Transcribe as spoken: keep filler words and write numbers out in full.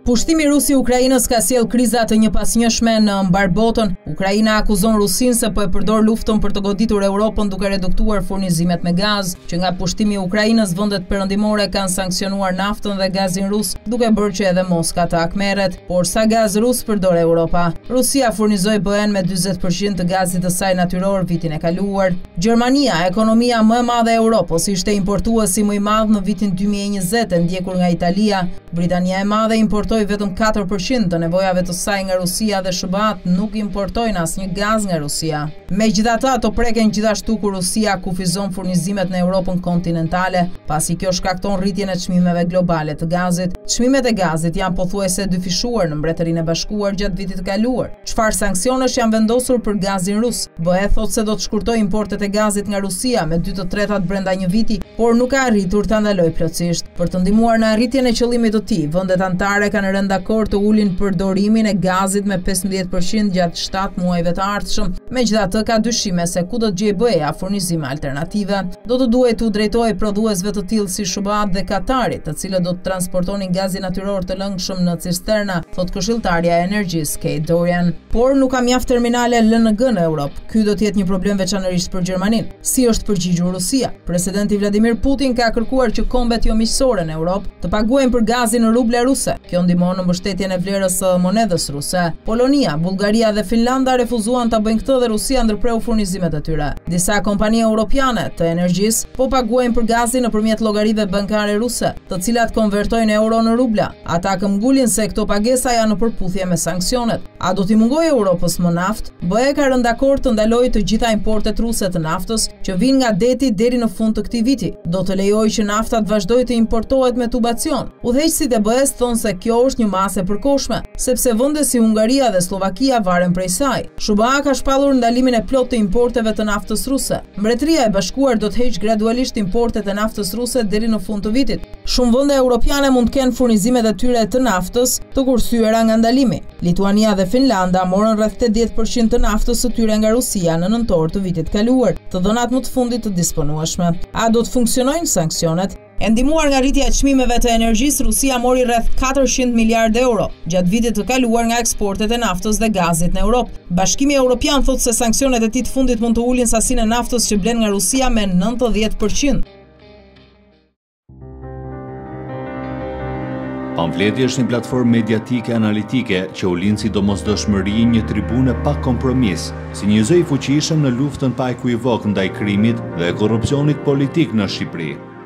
Pushtimi rus i Ukrainës ka sjell kriza të njëpasnjëshme në mbar botën. Ukraina akuzon Rusinë se po e përdor luftën për të goditur Europën duke reduktuar furnizimet me gaz. Që nga pushtimi i Ukrainës, vendet perëndimore kanë sanksionuar naftën dhe gazin rus, duke bërë që edhe Moska të akmerret. Por sa gaz rus përdor Europa? Rusia furnizoi B E-n me dyzet përqind të gazit të saj natyror vitin e kaluar. Gjermania, ekonomia më e madhe e Europës, ishte importuesi më i madh në vitin dy mijë e njëzet, e ndjekur nga Italia. Britania e Madhe importoi vetëm katër përqind të nevojave të saj nga Rusia dhe S B A-t nuk importojnë asnjë gaz nga Rusia. Megjithatë, ato preken gjithashtu kur Rusia kufizon furnizimet në Europën kontinentale, pasi kjo shkakton rritjen e çmimeve globale të gazit. Çmimet e gazit janë pothuajse dyfishuar në Mbretërinë e Bashkuar gjatë vitit të kaluar. Çfarë sanksionesh janë vendosur për gazin rus? B E thotë se do të shkurtojë importet e gazit nga Rusia me dy të tretat brenda një viti, por nuk ka arritur ta ndalojë plotësisht. Për të ndihmuar në arritjen e qëllimit të tij, vendet anëtare kanë rënë dakord të ulin përdorimin e gazit me pesëmbëdhjetë përqind gjatë shtatë muajve të ardhshëm. Megjithatë, ka dyshime se ku do të gjejë B E-ja furnizime alternative. Do të duhet u drejtojë prodhuesve të tillë si S B A dhe Katari, të cilët do të transportonin gazin natyror të lëngshëm në cisterna, thot këshilltarja e energjisë Kate Dorian. Por nuk ka mjaft terminale L N G në Europë. Ky do të jetë një problem veçanërisht për Gjermaninë. Si është përgjigjur Rusia? Presidenti Vladimir Putin ka kërkuar që kombet jo miqësore në Europë të paguajnë për gazin në ruble ruse. Kjo ndihmon në mbështetjen e vlerës së monedhës ruse. Polonia, Bullgaria dhe Finlanda refuzuan ta bëjnë këtë dhe Rusia ndërpreu furnizimet e tyre. Disa kompani europiane të energjisë po paguajnë për gazin nëpërmjet llogarive bankare ruse, të cilat konvertojnë euro në rubla. Ata këmbgulin se këto pagesa janë në përputhje me sanksionet. A do t'i mungojë Europës më naftë? B E ka rënë dakord të ndalojë të gjitha importet ruse të naftës që vijnë nga deti deri në fund të këtij viti. Do të lejojë që nafta të vazhdojë të importohet me tubacion. Udhëheqësit e B E-s thonë se kjo është një masë e përkohshme, sepse vende si Hungaria dhe Slovakia varen prej saj. S B A ka shpallur ndalimin e plotë të importeve të naftës ruse. Mbretëria e Bashkuar do të heqë gradualisht importet e naftës ruse deri në fund të vitit. Shumë vende europiane mund të kenë furnizimet e tyre të naftës të kursyeera nga ndalimi. Lituania dhe Finlanda morën rreth tetëdhjetë përqind të naftës së tyre nga Rusia në nëntor të vitit kaluar, të dhënat më të fundit të disponueshme. A do të funksionojnë sanksionet? E ndihmuar nga rritja e çmimeve të energjisë, Rusia mori rreth katërqind miliardë euro gjatë vitit të kaluar nga eksportet e naftës dhe gazit në Europë. Bashkimi Evropian thotë se sanksionet e tij të fundit mund të ulin sasinë e naftës që blen nga Rusia me nëntëdhjetë përqind. Pamfleti është një platformë mediatike analitike që u lind si domosdoshmëri një tribune pa kompromis, si një zë i fuqishëm në luftën pa ekuivok ndaj krimit dhe korrupsionit politik në Shqipëri.